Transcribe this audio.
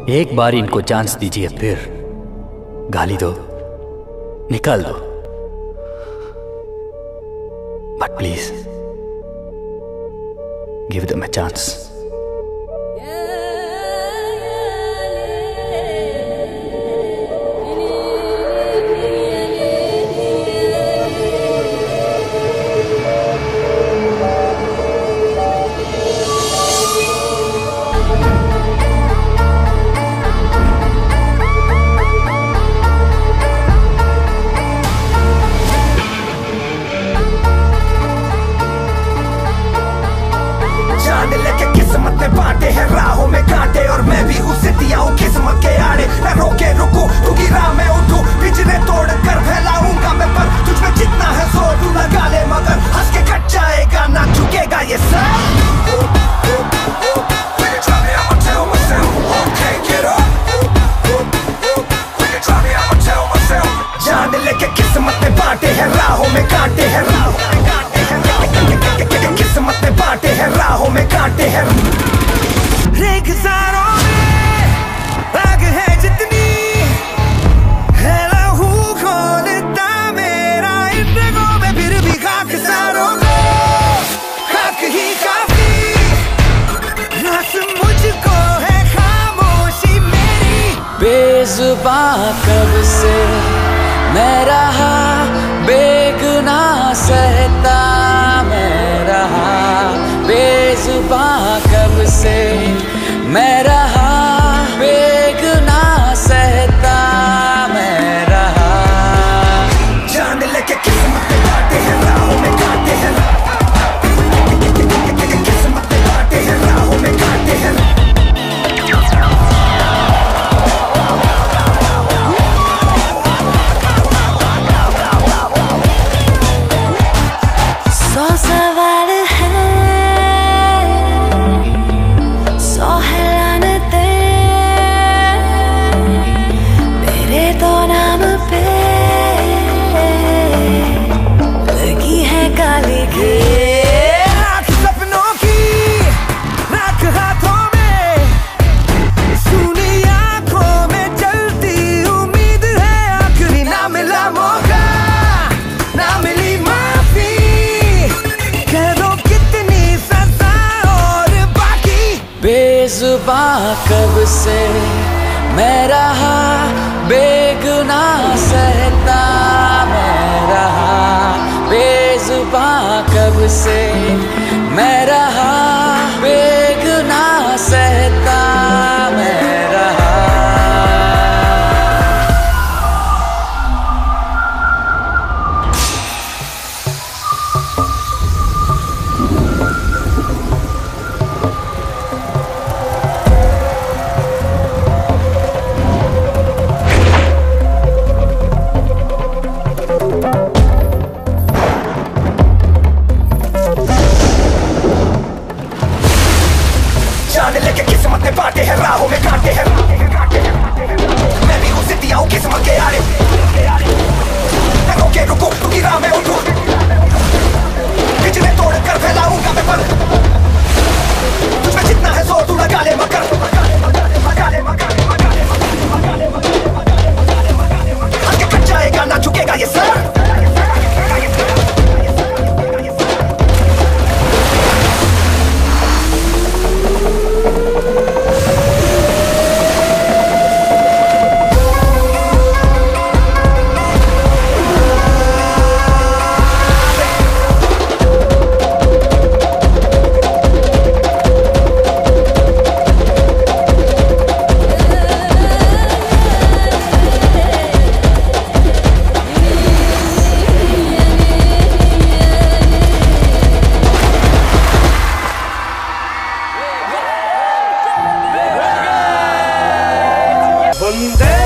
एक बार इनको चांस दीजिए, फिर गाली दो, निकाल दो, but please give them a chance. बांटे हैं राहों में कांटे और मैं भी हूँ सिद्धियाँ हूँ किस्मत के आड़े। मैं रोके रुकूं तू गिरा मैं उठूं, पिछले तोड़ कर फैलाऊंगा मैं, पर तुझ में जितना है जोर तू लगा ले, मगर हंस के कट जाएगा ना झुकेगा ये सर। जान लेके किस्मत में बांटे हैं राहों में कांटे हैं, किस्मत में बांटे हैं राहों में कांटे हैं। रेगिस्तानों में आग है जितनी है लहू खोलता मेरा इन रगों में, फिर भी खाकसारों को खाक ही काफी। रास मुझको है खामोशी मेरी, बेजुबां कब से मैं रहा, बेगुनाह सहता मैं रहा। बेजुबां कब से मैं रहा, बेगुनाह सहता मैं रहा। जान लेके किस्मत में बांटे हैं राहों में कांटे हैं, किस्मत में बांटे हैं राहों में कांटे हैं। बेजुबां कब से मैं रहा, बेगुनाह सहता मैं रहा। बेजुबां कब से मैं रहा, बेगुनाह सहता मैं रहा। लेके किस्मत में बांटे हैं राहों में कांटे हैं, मैं भी हूँ सिद्धियाँ हूँ किस्मत के आड़े। मैं रोके रुकूं तू गिरा मैं उठूं, पिछले तोड़ कर फैलाऊंगा मैं, पर तुझ में जितना है जोर तू लगा ले, मगर हंस के कट जाएगा ना झुकेगा ये सर। One day